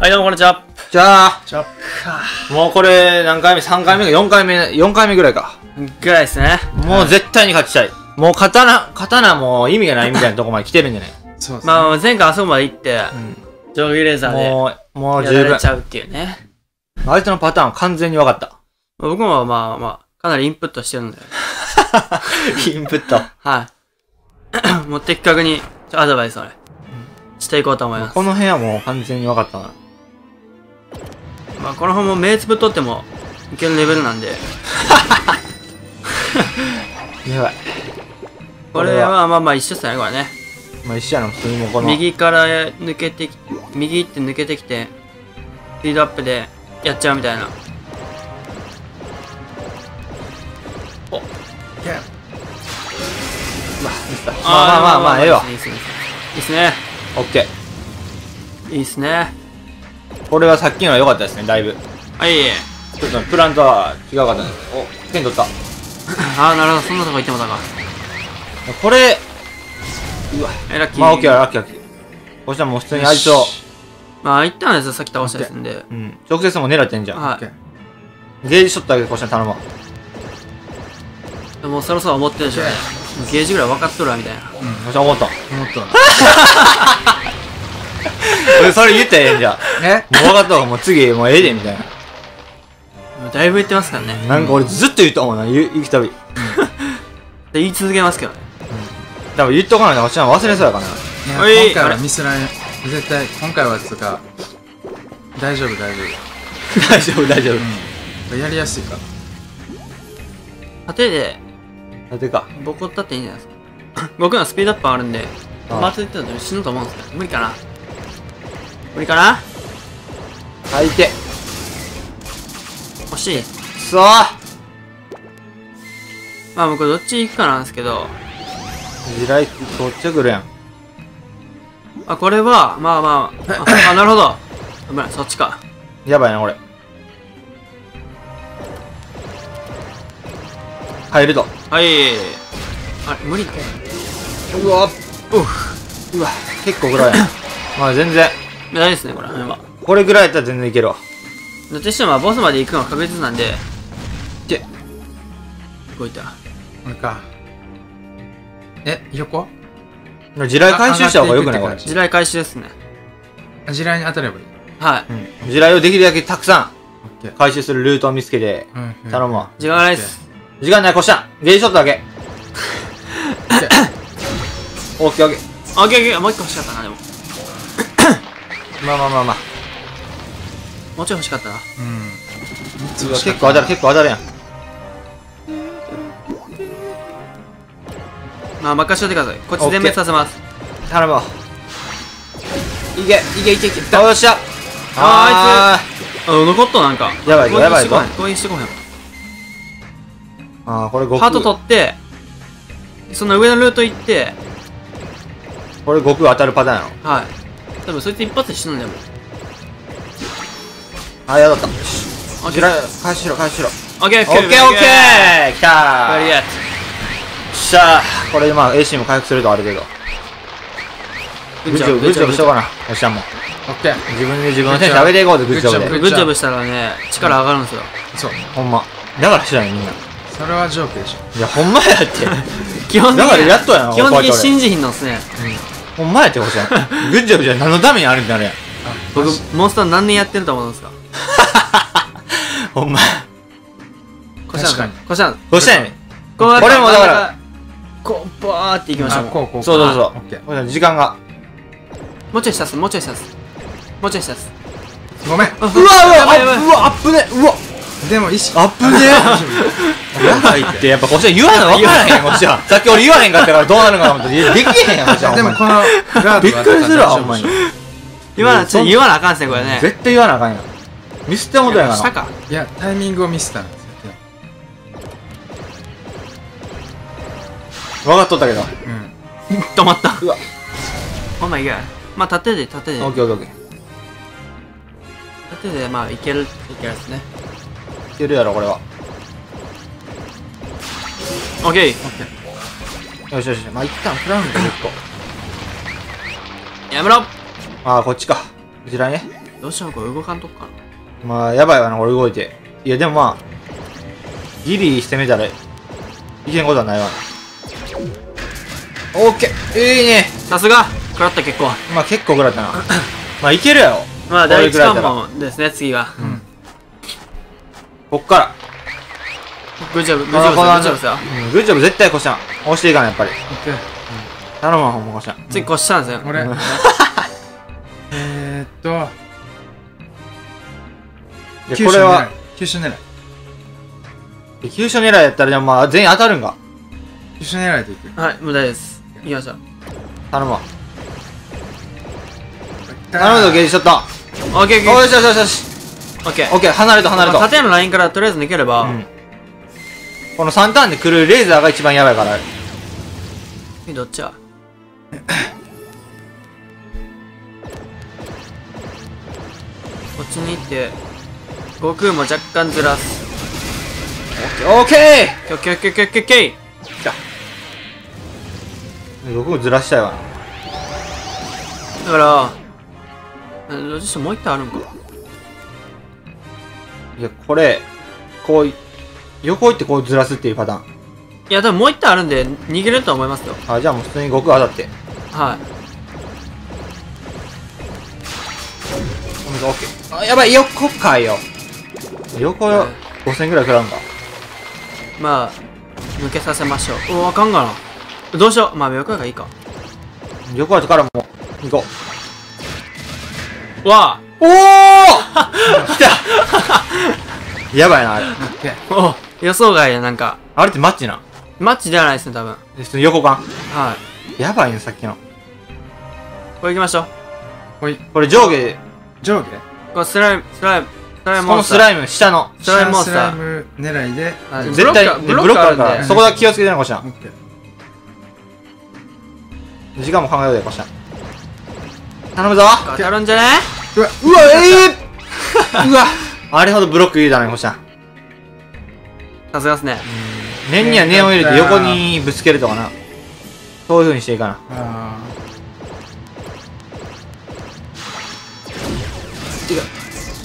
はい、どうもこんにちは。 じゃあ、 もうこれ何回目 ?3 回目か4回目、4回目ぐらいか。 ぐらいですね。 もう絶対に勝ちたい。もう刀もう意味がないみたいなとこまで来てるんじゃない？ そうですね。まあ、前回あそこまで行って、上下レーザーで、 もう十分。 やられちゃうっていうね。 相手のパターンは完全に分かった。 僕もまあ、かなりインプットしてるんで。 インプット。 はい。もう的確に、アドバイスをね、していこうと思います。 この辺はもう完全に分かったな。 まあ、この辺も目つぶっとっても、いけるレベルなんで。 やばい。 これはまあ一緒っすね、これね。 まあ一緒やな、普通にもうこの。 右から抜けてき、右って抜けてきて、スピードアップでやっちゃうみたいな。おっ。 まあ、ええわ。 いいっすね。いいっすね。 オッケー。いいっすね。 これはさっきのは良かったですね、だいぶ。 はい。 ちょっとプランとは違かったんです。お、剣取った。 ああ、なるほど、そんなとこ行ってもたか。 これ、うわ、 ラッキー。 まあ、オッケー、ラッキー。こしたらもう普通にあいつを。 まあ、行ったんですよ、さっき倒したやつんで。 うん。直接も狙ってんじゃん。 はい。 ゲージショットだけこしたら頼むわ。 もうそろそろ思ってるでしょ。ゲージぐらい分かっとるわ、みたいな。 こしたら思った。それ言ったらええんじゃん。もう分かったわ、もう次、もうええで、みたいな。 だいぶ言ってますからね。 なんか俺ずっと言ったもんな、行くたび。で言い続けますけどね。 多分言っとかないとこっちは忘れそうやからな。 今回はミスらん。絶対、今回はつうか、大丈夫。 大丈夫。 やりやすいから。 縦で、 縦か。 ボコったっていいんじゃないですか。僕のスピードアップあるんで、回っていったら死ぬと思うんですけど、無理かな。 相手。 惜しい。 くそー。 まあ僕どっち行くかなんですけど。 地雷どっちが来るやん。 これは、なるほど。危ない、そっちか。 やばいな、これ。入ると。 はい。あれ、無理だ。 うわ結構ぐらいやん。まあ全然。 大丈夫ですね、これは。 これぐらいやったら全然いけるわ。 どっちにしてもボスまで行くのは確実なんで。動いた。 これか。横地雷回収した方がよくないこれ。 地雷回収ですね。 地雷に当たればいい。 はい。 地雷をできるだけたくさん回収するルートを見つけて頼むわ。 時間がないっす。 時間ない、こしたん。ゲージショットだけ。オッケー。 もう一個欲しかったな、でも。 まあ。 もうちょい欲しかったな。 結構当たるやん。 まあ、任しといてください。こっち全滅させます。 頼むわ。いけ。よっしゃ。 あいつ。残ったなんか。 やばいぞ。 攻撃してこへん。 これ悟空。 ハート取って、その上のルート行って、 これ悟空当たるパターンやろ。 はい。多分そいつ一発で死ぬんだよ。 やだった。地雷回収しろ。 オッケー。 きたー。よっしゃー。これでまあ AC も回復するとあるけど。グッジョブしとかな。おっしゃんも。 オッケー。 自分の手上げていこうぜ、グッジョブで。 グッジョブしたらね、力上がるんですよ。 そう。 ほんま。だから知らんよ、みんな。 それはジョークでしょ。 いや、ほんまやって。 基本的に。 だからやっとやな、 基本的に信じひんのっすね。 ほんまやってほしい。グッジョブじゃ何のためにあるんだあれや。 僕、モンスター何年やってると思うんですか？ ほんま。 確かに。 こしたんね。 これもだから、 こう、バーっていきましょう。 こう。 そう。時間が。 もうちょいしたっす。 ごめん。 うわ、アップね。 でも意識。 アップね。やばいって、やっぱこっちは言わな分からへん、こっちは。さっき俺言わへんかったからどうなるかと思って、できへんやん、こっちは。 でもこのガードびっくりするわ、ほんまに。 言わなあかんっすね、これね。 絶対言わなあかんやん。ミスってもとやから。 いや、タイミングをミスったんですよ。 分かっとったけど。 止まった。 うわ。 お前いや。まあ、縦で。 オッケー。 縦で、まあ、いけるっすね。 いけるやろ、これは。 オッケー。 よし。まあ、一旦フランク1個。 やめろ。 こっちか。地雷ね。 どうしよう、これ動かんとこかな。 まあ、やばいわな、俺動いて。いや、でもまあ、ギリ攻めたらいけんことはないわ。オッケー、いいね。 さすが食らった結構。 まあ結構食らったな。まあいけるやろ。 まあ第一関門ですね、次は。 こっから。 グッジョブ、グッジョブ、グッジョブですよ。 グッジョブ絶対こしゃん。押していかな、やっぱり。頼むわ、ほんまこしゃん。 次こしたんですよ。 俺。 これは、 急所狙い。 急所狙いやったら、でもまあ全員当たるんか。 急所狙いでいく。 はい、もう大丈夫です。行きましょう。 頼むわ。頼むぞ、ゲージショット。 オッケー、 よしよしよしよし。 オッケー。 オッケー、離れと離れと。 縦のラインからとりあえず抜ければ。 この3ターンで来るレーザーが一番やばいから。 どっちやこっちに行って、悟空も若干ずらす。 オッケー。 オッケーオッケーオッケーオッケーオッケー。 来た。僕もずらしたいわ。 だから、どうしてもう一体あるんか。 いや、これ、こう、横行ってこうずらすっていうパターン。 いや、でももう一体あるんで、逃げれると思いますよ。 あ、じゃあもう普通に悟空当たって。 はい。 オッケー。あ、やばい、横かよ。横よ、5000ぐらい食らうんか。 まあ、抜けさせましょう。お、あかんがな。どうしよう。まあ、横がいいか。 横後からもう、行こうわおお来たやばいな、あれ。 お、予想外や、なんか。 あれってマッチな。 マッチではないですね、多分。 横感。 はい。 やばいね、さっきの。 これ行きましょう。 これ上下。 これスライムこのスライム、下の。 スライムモンスター。 スライム狙いで。 絶対、ブロックあるから、そこだけ気をつけてな、こしゃん。時間も考えようで、こしゃん。頼むぞ。 当たるんじゃねうわ、うわあれほどブロック入れたね、こしゃん。 さすがっすね。 念には念を入れて横にぶつけるとかな。そういう風にしていかな。違う。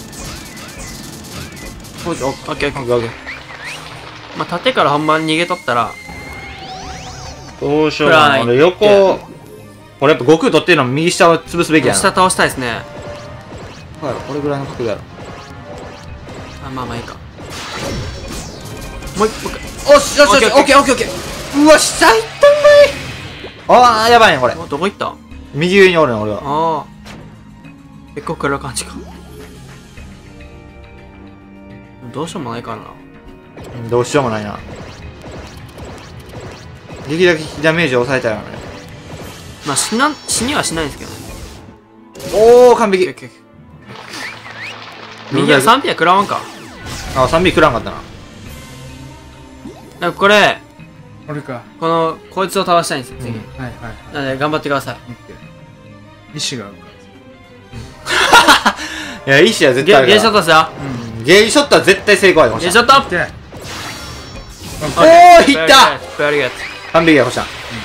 オッケーオッケーオッケー。 まあ、縦からほんまに逃げとったら。 どうしようかな。俺横、これやっぱ悟空取ってるの右下を潰すべきやな。 下倒したいですね。 これぐらいの角度やろ。 あ、まあまあいいか。もう一回。 おしよしよし、オッケーオッケーオッケー。うわ、下行ったんかい。ああ、やばいね、これ。 どこ行った？ 右上におるね、俺は。 ああ。結構暗い感じか。どうしようもないからな。 どうしようもないな。できるだけダメージを抑えたいよね。 まあ死にはしないんですけどね。 おお、完璧。 右は3ピア食らわんか。 あ、3ピア食らんかったな。 なんかこれ、 俺か。 こいつを倒したいんですよ、次。 はいはい。 なので頑張ってください。 意志があるから。いや、意志は絶対あるから。 ゲージショットですよ。 ゲージショットは絶対成功やで、 ゲージショットおー、いった完璧や、ほしゃん。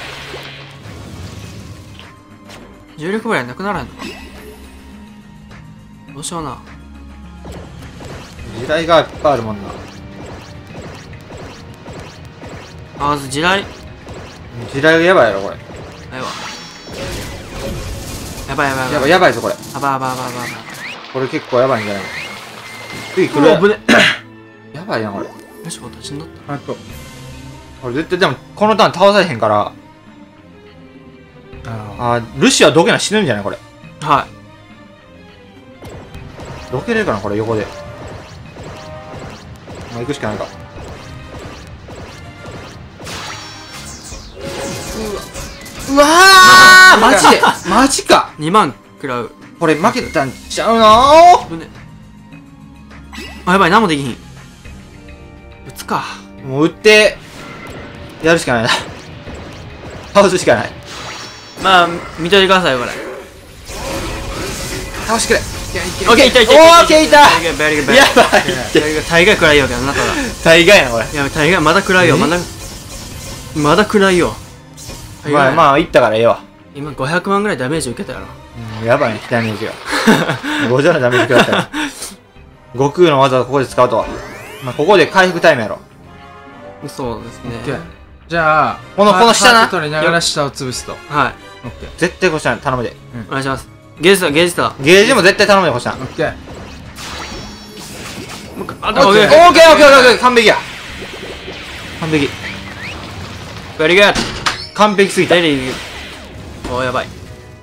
重力ぐらいなくならんのか。どうしような。 地雷がいっぱいあるもんな。 まず地雷。 地雷がやばいやろ、これ。 やばい。 やばいぞ、これ。 やばい。 これ結構やばいんじゃないの。次来る。やばいな、これ。 よし、私になった。 あと。 俺絶対でも、このターン倒されへんから。ルシアどけな死ぬんじゃないこれ。 はい。 どけれるかなこれ、横で。まあ、行くしかないか。うわーマジでマジか !2 万食らう。 これ負けたんちゃうのあ、やばい、何もできひん。撃つか。 もう撃って、やるしかないな。倒すしかない。 まあ、見といてください、これ。 倒してくれ。 オッケー、いった。 オーケー、いった。やばい。 大概食らいよけどな、ただ。 大概やな、これ。 いや、大概、まだ食らいよ、まだ食らいよ。 まあ、いったからええわ。 今500万ぐらいダメージ受けたやろ。 やばいね、期待の息が。50のダメージ食らったら。悟空の技をここで使うとは。まあ、ここで回復タイムやろ。 そうですね。 オッケー。じゃあ、 この下なハート取りながら下を潰すと。 はい。 オッケー。 絶対こしゃん頼むで。 お願いします。ゲージだ、ゲージだ。 ゲージも絶対頼むで、こしゃん。 オッケー。 あ、 オッケーオッケーオッケー完璧や。完璧。 ベリーグッ完璧すぎた。 ベリーグッおー、やばい。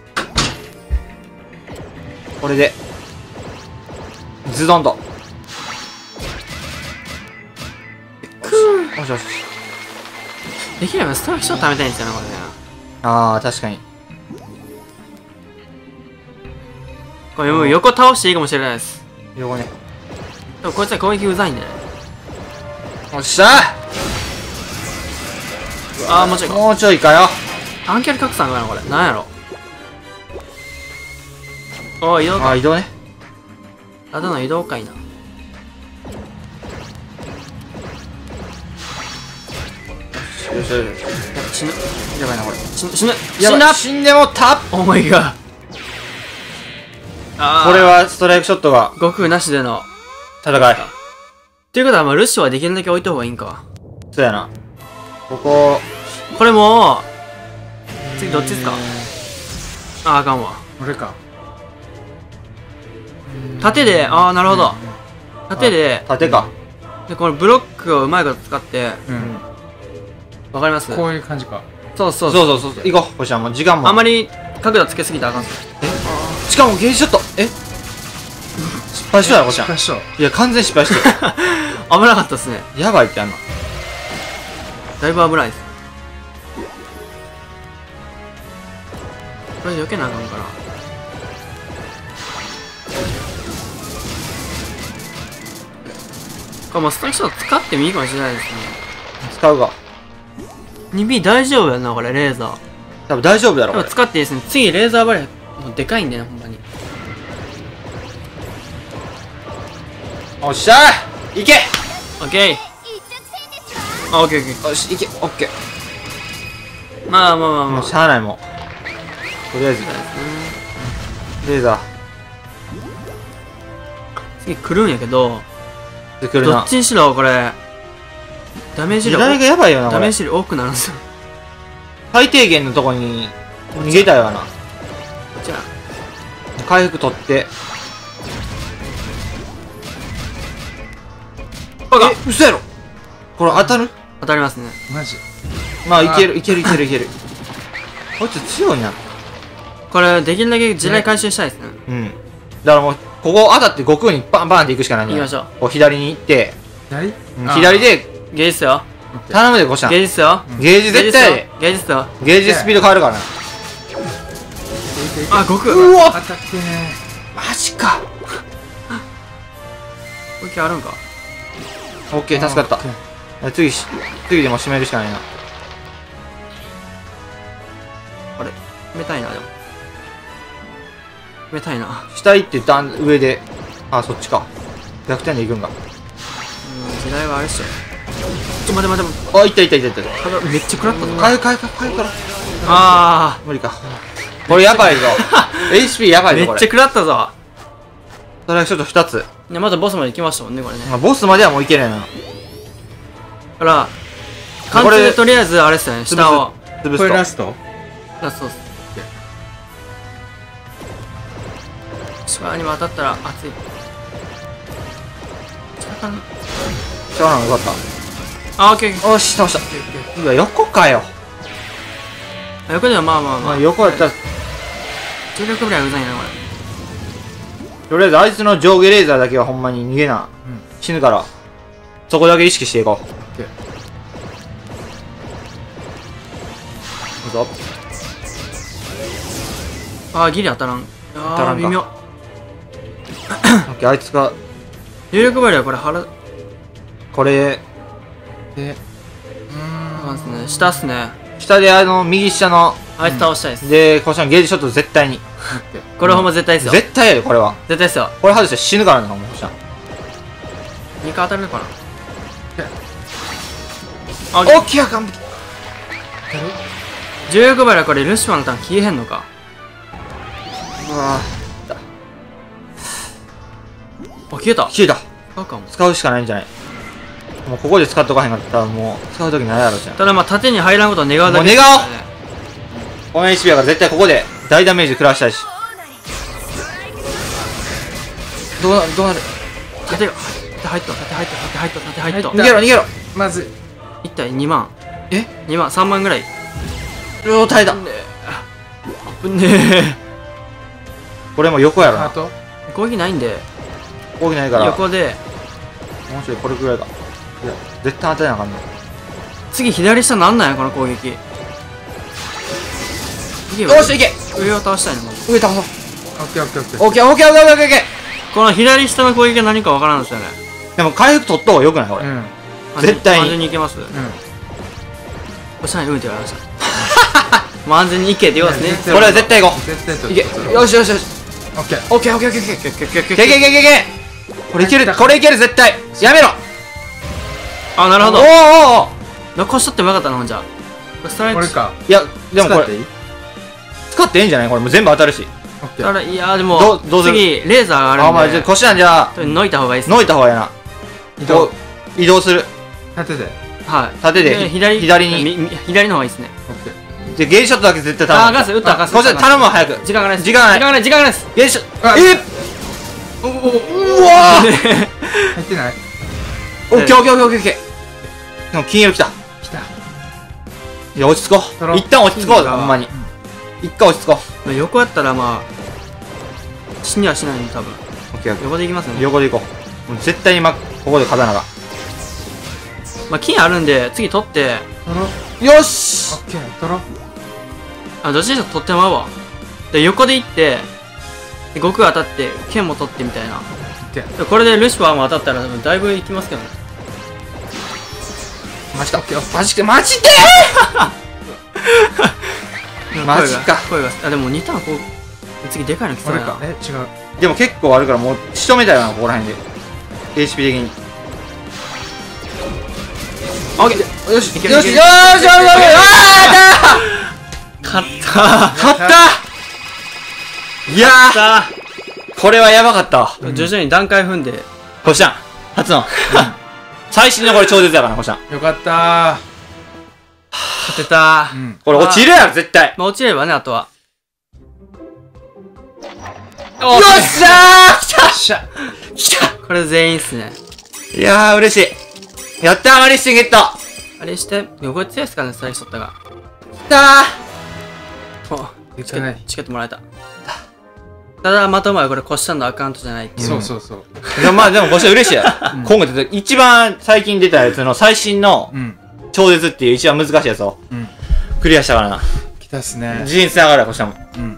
これで。ズドンと。よしよし。 できればストラクション貯めたいんですよね、これね。 ああ、確かに。 これもう横倒していいかもしれないです。 横ね。 でもこいつは攻撃うざいんでね。 よっしゃあー、もうちょいか。 もうちょいかよ。 アンキャル拡散かな、これ。なんやろ。おー、移動か。 ああ、移動ね。 ただの移動かいな。 よしよしよし。 やっぱ死ぬ。 やばいな、これ。 死ぬ。死ぬ。 やばい死んだ。 死んでもったオーマイガー。あー。 これはストライクショットが悟空なしでの。 戦い。 ということは、まあ、ルシオはできるだけ置いた方がいいんか。 そうやな。ここ、 これもう、次どっちですか？あー、あかんわ。 俺か。 縦で、あー、なるほど。縦で、 縦か。 で、このブロックをうまいこと使って、 うん。 わかりますこういう感じか。 そうそうそうそうそう。行こう。こしゃん、もう時間も。 あんまり角度つけすぎたらあかんすよ。 しかもゲージショット。失敗したよ、こしゃん。 失敗しよう。 いや、完全失敗して危なかったっすね。 る。やばいってあんの。 だいぶ危ないです。これ避けなあかんから。これもうストラクション使ってもいいかもしれないですね。 使うが。 2B 大丈夫やな、これ、レーザー。 多分大丈夫だろ、これ。 でも使っていいですね。次、レーザーバレー、もうでかいんだよ、ほんまに。 おっしゃーいけオッケー。あ、オッケーオッケよし、いけオッケー。 ー。まあまあまあまあ。 もうしゃあないもん。とりあえず、レーザ次来るんやけど、 ーで来るなどっ。ちにしろこれ、ダメージ量、 時代がやばいよな、これ。 ダメージ量多くなるんですよ。 最低限のとこに逃げたいわな。 こちら。 回復取って。嘘やろこれ当たる当たりますね。 マジ。 まあ、いける、いける、いける、いける。こいつ強いな。 これ、できるだけ地雷回収したいですね。 うん。だからもう、ここ当たって悟空にバンバンって行くしかないね。 行きましょう。 こう左に行って、 左左。で、 ゲージっすよ。 頼むで、こしゃん。 ゲージっすよ。 ゲージ絶対やで。 ゲージっすよ。 ゲージスピード変わるからな。 あ、悟空。 うわ当たってねマジか。 これあるんか。 オッケー、助かった。次でも締めるしかないな。 あれ冷たいな、でも。冷たいな。 下行って上で、あ、そっちか。逆転で行くんか。 時代はあれっしょ。待て待て待て。 あ、いったいったいったいった。 めっちゃ食らったぞ。 回復から。 あ無理か。これやばいぞ。HP やばー、めいぞ、これ。 っちゃ食らったぞ。 それはちょっと2つ。 ね、まだボスまで行きましたもんね、これね。 まあ、ボスまではもういけないな。 だから、貫通でとりあえずあれっすよね、下を。 潰これラすストラストっす。芝にも当たったら熱い。下かな。 と。しょうがない、よかっあ、オッケーオッケた。よし、倒した。うわ、横かよ。 ー。横ではまあまあままあ、 あ。 横やったら、 重力ぐらいうざいな、これ。 とりあえずあいつの上下レーザーだけはほんまに逃げな。死ぬから。そこだけ意識していこう。いくぞ。 あー、ギリ当たらん。 当たらんか微妙。 オッケー、あいつが、 重力バリアこれ腹、 これ、 でそうですね。下っすね。 下で右下の、 あいつ倒したいです。 で、こうしたらゲージショット絶対に。 これほんま絶対ですよ。 絶対やで、これは。 絶対ですよ。 これ外したら死ぬからな、もうこうしたら。 2回当たるのかな。 オッケー、完璧。 重力バリアこれルシファーのターン消えへんのか。 うわあ、消えた。 消えた。 使うかも。 使うしかないんじゃない？もうここで使っとかへんかったらもう使うときないやろじゃん。 ただまあ、縦に入らんことを願うだけ。 もう願おう。この HP やから絶対ここで大ダメージ食らわしたいし。どうなる？ 縦が、縦入った、縦入った、縦入った、縦入った。 逃げろ逃げろ。 まずい。 一体2万。 え ?2 万、3万ぐらい。 うお耐えた。 ぶねえ。 これも横やろな。 ハート攻撃ないんで、 大きないから。 横で、 面白い、これくらいか。いや、絶対当てなあかんね。 次左下なんなんや、この攻撃。よよし、いけ上を倒したいの、もう。 上倒そう。 オッケーオッケーオッケー。 オッケーオッケーオッケーオッケーオッケこの左下の攻撃が何かわからんですよね。 ー。でも回復取った方がよくないこれ。 うん絶対に安全にいけます。 うん。 おしゃれにうんって言われました。もう安全に行けって言わすね。 これは絶対行こ絶対取う。いけ。よしよしよし。 オッケー。 オッケーオッケーオッケーオッケー。 けけけけいけいけいけいけ。これいける、これいける絶対。やめろ。 あ、なるほどおー。おーおー。 残しとってもよかったな、ほんじゃ。ストライク。 これか。 いや、でもこれ使っていい使っていいんじゃないこれもう全部当たるし。 オッケー。 だから、いやーでも、 どうする次、レーザーがあるんで。 あ、まあじゃあこしなんじゃあのいた方がいいっすね。 のいた方がいいな。移動する。 縦で。 はい。 縦で左に左の方がいいっすね。 オッケー。 でゲージショットだけ絶対頼む。 あ、ガス、撃った、ガス。 こし頼むわ早く。 時間がないです。 時間がない時間がない、時間がないです。 ゲージショット。 あうわー。 入ってないオッケーオッケーオッケーオッケー。でも金色来た。 来た。 いや落ち着こう。一旦落ち着こう。ほんまに。一回落ち着こう。 横やったらまあ、死にはしないんで多分。 オッケーオッケ横で行きますー。 ね。 横で行こう。もう絶対にここで刀が。 まあ、金あるんで、次取って、 取ろう。 よし。 オッケー。取ろう。 あ、どっちにしろ取ってまうわ。で、横で行って、で悟空当たって、剣も取ってみたいな。 オッケー。 でこれでルシファーも当たったら多分だいぶいきますけどね。 マジか。マジか。マジでマジか。 声が、あ、でも2ターンこう、次でかいの来そうやな。 これか。違う。 でも結構あるからもう仕留めたよな、ここら辺で。HP 的に。 オッケー。 よし、 いけるよし、よし、よし、よし、 勝った勝ったいやー、これはやばかったわ。 徐々に段階踏んで、 こしゃん、初の。最新のこれ超絶やからな、こしゃん。 よかった勝てたー。うん。 これ落ちるやろ、絶対。 まあ落ちればね、あとは。 よっしゃー来たしゃ。 来たこれ全員っすね。 いやー、嬉しい。やったー、マリッシュゲットあれして、これ強いっすかね、ストライクショットが。 来たお、 言ってない。 チケットもらえた。ただ、まともはこれ、コッシャンのアカウントじゃないっていう。 そうそうそう。 ー。いやまあでもこしゃん嬉しいや。今後出て、一番最近出たやつの最新のうん。 超絶っていう一番難しいやつをうん。 クリアしたからな。 来たっすね。 自信つながるよ、こしゃんも。 うん。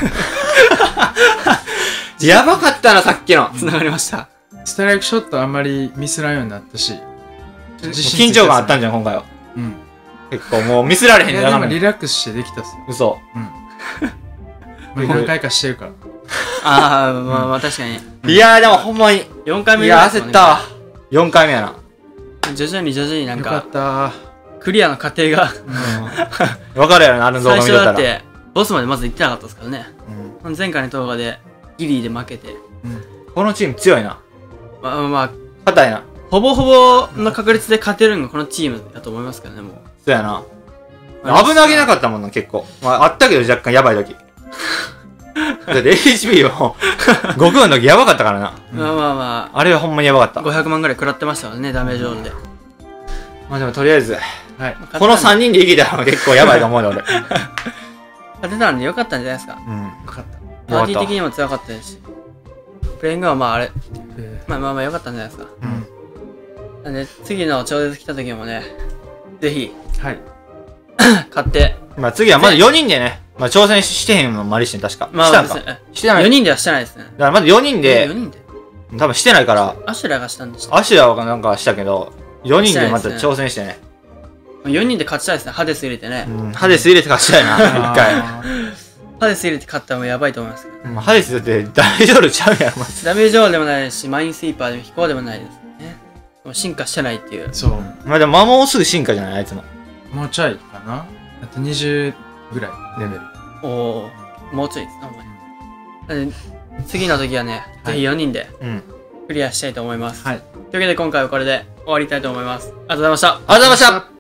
やばかったな、さっきの。 繋がりました。 ストライクショットあんまりミスらんようになったし。 緊張感あったんじゃん、今回は。 うん。 結構もうミスられへんいや、でもねんな。 リラックスしてできたっす。 嘘。 うん。何回かしてるから。 ああ、まあまあ確かに。 いやーでもほんまに。 4回目いや、焦ったわ。4回目やな。 徐々に徐々になんよかかっ、たクリアの過程が、 わかるやろな、あの動最画見とったら。 初だって、ボスまでまず行ってなかったですからね。 うん前回の動画で、ギリで負けて。 このチーム強いな。 まあまあ、 硬いな。 ほぼほぼの確率で勝てるのがこのチームだと思いますけどね、もう。 そうやな。危なげなかったもんな、結構。まあ、あったけど若干やばい時。だって HP を、悟空の時やばかったからな。 まあまあまあれはほんまにやばかったあ、。500万ぐらい食らってましたからね、ダメージオールで。 まあでもとりあえず、 はい。 この3人で生きたら結構やばいと思うよ、俺。 勝てたんでよかったんじゃないですか。 うん。 よかった。 パーティー的にも強かったですし。プレイングはまああれ、 えまあまあまあよかったんじゃないですか。 うん。 なんで、次の超絶来た時もね、ぜひ、 はい。 買って、 まあ次はまだ4人でね、まあ挑戦してへんの、マリッシュに確か。 まあしたんか別にしてない。 4人ではしてないですね。 だからまだ4人 4 で、 人で多分してないから、 アシュラがしたんでした。 アシュラはなんかしたけど、4人でまた挑戦してね。 4人で勝ちたいですね。ハデス入れてねう。ん、ハデス入れて勝ちたいな、一回。 あハデス入れて勝ったらもうやばいと思いますけど。 うんハデスだって大丈夫ちゃうやん、マジで。 ダメージオールでもないですし、マインスイーパーでも飛行でもないですね。もう進化してないっていう。 そう。 まあでも、もうすぐ進化じゃないあいつも。 もうちょいかな。あと20ぐらいレベル。 おお、もうちょいですね、お前。 次の時はね、ぜひ4人でクリアしたいと思います。というわけで今回はこれで終わりたいと思います。ありがとうございました。 ありがとうございました。